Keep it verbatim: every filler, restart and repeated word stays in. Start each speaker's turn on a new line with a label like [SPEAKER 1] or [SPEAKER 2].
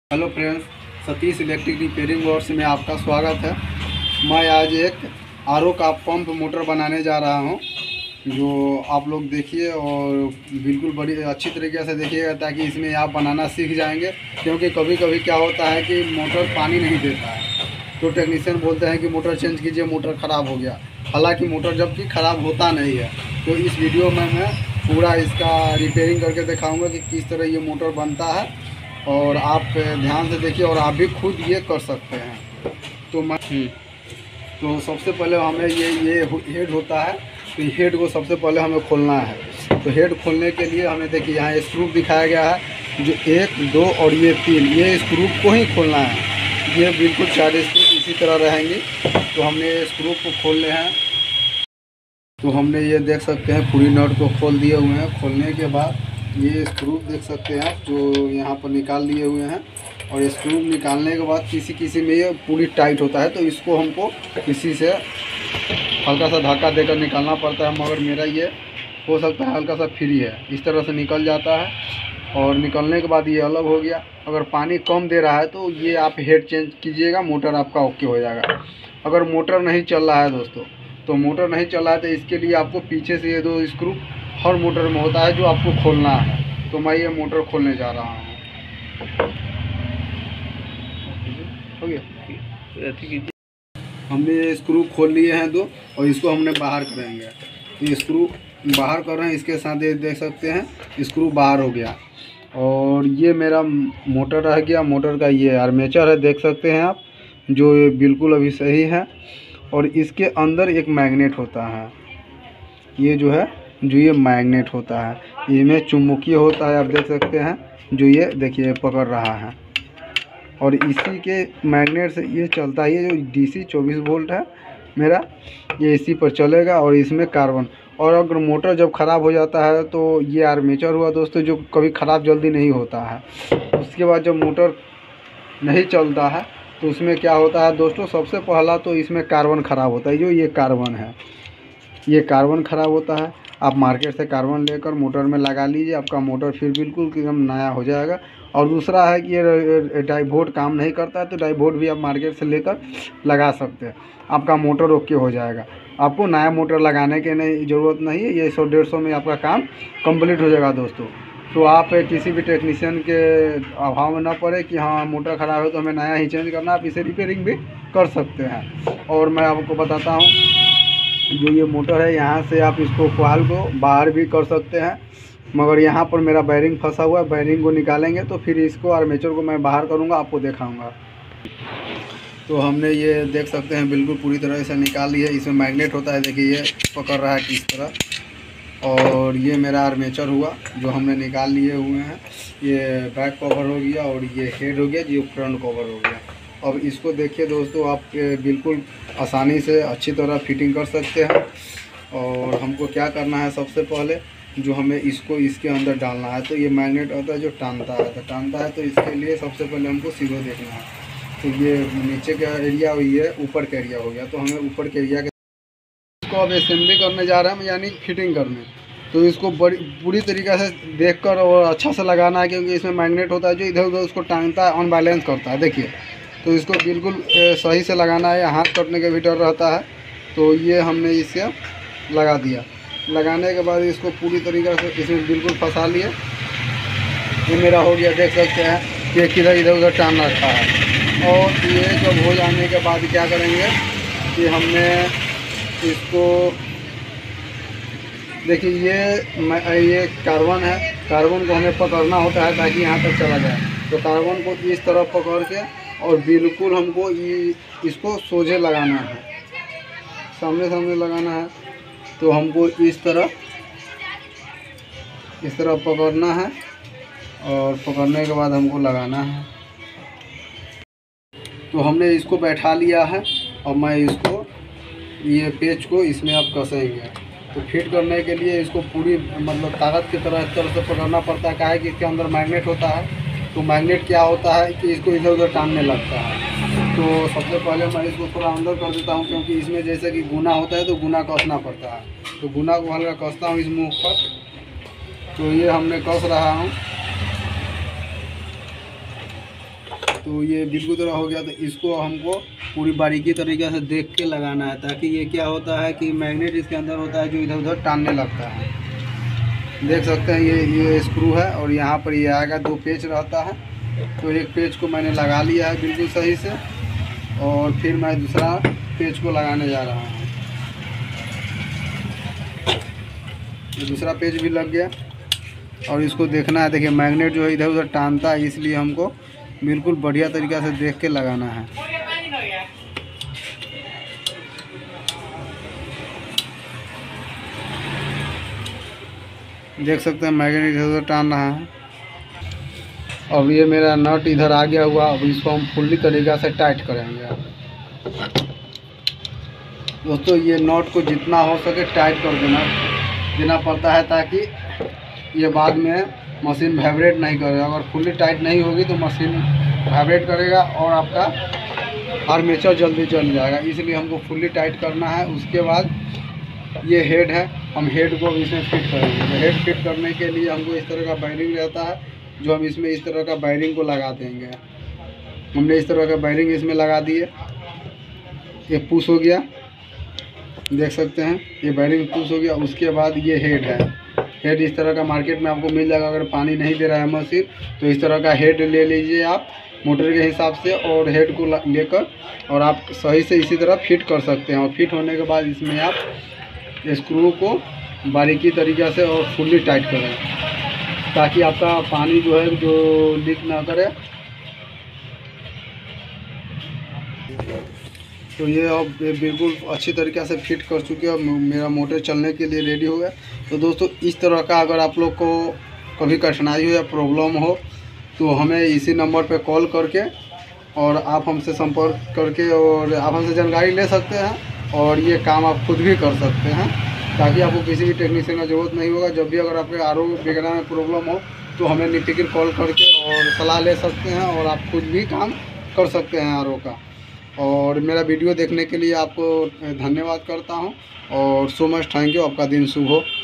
[SPEAKER 1] Hello friends, Satish electric repairing works में आपका स्वागत है। मैं आज एक आर ओ का पंप मोटर बनाने जा रहा हूं, जो आप लोग देखिए और बिल्कुल बड़ी अच्छी तरीके से देखिएगा ताकि इसमें आप बनाना सीख जाएंगे। क्योंकि कभी कभी क्या होता है कि मोटर पानी नहीं देता है, तो टेक्नीशियन बोलते हैं कि मोटर चेंज कीजिए, मोटर ख़राब हो गया। हालांकि मोटर जबकि ख़राब होता नहीं है। तो इस वीडियो में मैं पूरा इसका रिपेयरिंग करके दिखाऊँगा कि किस तरह ये मोटर बनता है, और आप ध्यान से देखिए और आप भी खुद ये कर सकते हैं। तो मैं तो सबसे पहले हमें ये ये हेड होता है, तो हेड को सबसे पहले हमें खोलना है। तो हेड खोलने के लिए हमें देखिए यहाँ स्क्रू दिखाया गया है, जो एक दो और ये तीन, ये स्क्रू को ही खोलना है। ये बिल्कुल चार स्क्रू इसी तरह रहेंगी। तो हमने स्क्रू को खोलने हैं। तो हमने ये देख सकते हैं पूरी नट को खोल दिए हुए हैं। खोलने के बाद ये स्क्रू देख सकते हैं आप, जो यहाँ पर निकाल दिए हुए हैं। और स्क्रू निकालने के बाद किसी किसी में ये पूरी टाइट होता है, तो इसको हमको किसी से हल्का सा धक्का देकर निकालना पड़ता है। मगर मेरा ये हो सकता है हल्का सा फ्री है, इस तरह से निकल जाता है। और निकलने के बाद ये अलग हो गया। अगर पानी कम दे रहा है तो ये आप हेड चेंज कीजिएगा, मोटर आपका ओके हो जाएगा। अगर मोटर नहीं चल रहा है दोस्तों, तो मोटर नहीं चल रहा है तो इसके लिए आपको पीछे से ये दो स्क्रू हर मोटर में होता है, जो आपको खोलना है। तो मैं ये मोटर खोलने जा रहा हूँ। हो गया, हमने ये स्क्रू खोल लिए हैं दो, और इसको हमने बाहर करेंगे। ये स्क्रू बाहर कर रहे हैं, इसके साथ ये देख सकते हैं स्क्रू बाहर हो गया। और ये मेरा मोटर रह गया। मोटर का ये आर्मेचर है, देख सकते हैं आप, जो ये बिल्कुल अभी सही है। और इसके अंदर एक मैग्नेट होता है, ये जो है जो ये मैग्नेट होता है, इसमें चुंबकीय होता है, आप देख सकते हैं। जो ये देखिए पकड़ रहा है, और इसी के मैग्नेट से ये चलता है। ये जो डीसी चौबीस वोल्ट है मेरा, ये इसी पर चलेगा। और इसमें कार्बन, और अगर मोटर जब ख़राब हो जाता है तो ये आर्मेचर हुआ दोस्तों, जो कभी ख़राब जल्दी नहीं होता है। उसके बाद जब मोटर नहीं चलता है तो उसमें क्या होता है दोस्तों, सबसे पहला तो इसमें कार्बन ख़राब होता है। जो ये कार्बन है, ये कार्बन ख़राब होता है। आप मार्केट से कार्बन लेकर मोटर में लगा लीजिए, आपका मोटर फिर बिल्कुल एकदम नया हो जाएगा। और दूसरा है कि ये डाइवोल्ट काम नहीं करता है, तो डाइवोल्ट भी आप मार्केट से लेकर लगा सकते हैं, आपका मोटर ओके हो जाएगा। आपको नया मोटर लगाने की नहीं ज़रूरत नहीं है, ये सौ डेढ़ सौ में आपका काम कंप्लीट हो जाएगा दोस्तों। तो आप किसी भी टेक्नीशियन के अभाव में ना पड़े कि हाँ मोटर ख़राब है तो हमें नया ही चेंज करना, आप इसे रिपेयरिंग भी कर सकते हैं। और मैं आपको बताता हूँ, जो ये मोटर है यहाँ से आप इसको कॉइल को बाहर भी कर सकते हैं। मगर यहाँ पर मेरा बैरिंग फंसा हुआ है, बैरिंग को निकालेंगे तो फिर इसको आर्मेचर को मैं बाहर करूँगा, आपको दिखाऊँगा। तो हमने ये देख सकते हैं बिल्कुल पूरी तरह से निकाल लिया। इसमें मैग्नेट होता है, देखिए ये पकड़ रहा है किस तरह। और ये मेरा आर्मेचर हुआ जो हमने निकाल लिए हुए हैं। ये बैक कवर हो गया, और ये हेड हो गया, जो फ्रंट कवर हो गया। अब इसको देखिए दोस्तों, आप बिल्कुल आसानी से अच्छी तरह फिटिंग कर सकते हैं। और हमको क्या करना है, सबसे पहले जो हमें इसको इसके अंदर डालना है। तो ये मैग्नेट होता है जो टानता है, तो टानता है तो इसके लिए सबसे पहले हमको सीधे देखना है। तो ये नीचे का एरिया हुई है, ऊपर का एरिया हो गया। तो हमें ऊपर के एरिया के इसको अब असेंबली करने जा रहे हैं, यानी फिटिंग करने। तो इसको बड़ी पूरी तरीक़े से देखकर और अच्छा से लगाना है, क्योंकि इसमें मैग्नेट होता है जो इधर उधर उसको टांगता है, अनबैलेंस करता है। देखिए, तो इसको बिल्कुल सही से लगाना है, हाथ कटने का भी डर रहता है। तो ये हमने इसे लगा दिया। लगाने के बाद इसको पूरी तरीक़े से इसमें बिल्कुल फंसा लिए। ये मेरा हो गया, देख सकते हैं कि किधर इधर उधर टांग रखा है। और ये जब हो जाने के बाद क्या करेंगे कि हमने इसको देखिए, ये ये कार्बन है, कार्बन को हमें पकड़ना होता है ताकि यहाँ तक चला जाए। तो कार्बन को इस तरह पकड़ के और बिल्कुल हमको ये इसको सोझे लगाना है, सामने सामने लगाना है। तो हमको इस तरह इस तरह पकड़ना है, और पकड़ने के बाद हमको लगाना है। तो हमने इसको बैठा लिया है, और मैं इसको ये पेच को इसमें अब कसेंगे। तो फिट करने के लिए इसको पूरी मतलब ताकत की तरह इस तरह से पकड़ना पड़ता है। क्या है कि इसके अंदर मैग्नेट होता है, तो मैग्नेट क्या होता है कि इसको इधर उधर टांगने लगता है। तो सबसे पहले मैं इसको थोड़ा अंदर कर देता हूँ, क्योंकि इसमें जैसे कि गुना होता है तो गुना कसना पड़ता है। तो गुना को हल्का कसता हूँ इस मुँह पर। तो ये हमने कस रहा हूँ। तो ये बिल्कुल तरह हो गया। तो इसको हमको पूरी बारीकी तरीके से देख के लगाना है, ताकि ये क्या होता है कि मैग्नेट इसके अंदर होता है जो इधर उधर टानने लगता है। देख सकते हैं ये ये स्क्रू है और यहाँ पर ये आएगा, दो पेच रहता है। तो एक पेच को मैंने लगा लिया है बिल्कुल सही से, और फिर मैं दूसरा पेच को लगाने जा रहा हूँ। ये दूसरा पेच भी लग गया और इसको देखना है। देखिए मैग्नेट जो है इधर उधर टानता है, इसलिए हमको बिल्कुल बढ़िया तरीक़ा से देख के लगाना है। देख सकते हैं मैग्नेट इधर उधर टान रहा है। अब ये मेरा नट इधर आ गया हुआ। अब इसको हम फुल्ली तरीक़ा से टाइट करेंगे। दोस्तों ये नट को जितना हो सके टाइट कर देना देना पड़ता है, ताकि ये बाद में मशीन वाइब्रेट नहीं करेगा। अगर फुल्ली टाइट नहीं होगी तो मशीन वाइब्रेट करेगा और आपका आर्मेचर जल्दी जल जाएगा। इसलिए हमको फुल्ली टाइट करना है। उसके बाद ये हेड है, हम हेड को इसमें फिट करेंगे। तो हेड फिट करने के लिए हमको इस तरह का वायरिंग रहता है, जो हम इसमें इस तरह का वायरिंग को लगा देंगे। हमने इस तरह का वायरिंग इसमें लगा दिए। ये पुश हो गया, देख सकते हैं ये वायरिंग पुश हो गया। उसके बाद ये हेड है। हेड इस तरह का मार्केट में आपको मिल जाएगा। अगर पानी नहीं दे रहा है मशीन तो इस तरह का हेड ले लीजिए आप मोटर के हिसाब से, और हेड को लेकर और आप सही से इसी तरह फिट कर सकते हैं। और फिट होने के बाद इसमें आप स्क्रू को बारीकी तरीक़े से और फुल्ली टाइट करें, ताकि आपका पानी जो है जो लीक ना करे। तो ये अब बिल्कुल अच्छी तरीक़े से फिट कर चुके हैं। मेरा मोटर चलने के लिए रेडी हो गया। तो दोस्तों इस तरह का अगर आप लोग को कभी कठिनाई हो या प्रॉब्लम हो तो हमें इसी नंबर पे कॉल करके और आप हमसे संपर्क करके और आप हमसे जानकारी ले सकते हैं, और ये काम आप खुद भी कर सकते हैं, ताकि आपको किसी भी टेक्नीशियन का ज़रूरत नहीं होगा। जब भी अगर आपके आर ओ वगैरह में प्रॉब्लम हो तो हमें निफिक्र कॉल करके और सलाह ले सकते हैं, और आप खुद भी काम कर सकते हैं आर ओ का। और मेरा वीडियो देखने के लिए आपको धन्यवाद करता हूं, और सो मच थैंक यू। आपका दिन शुभ हो।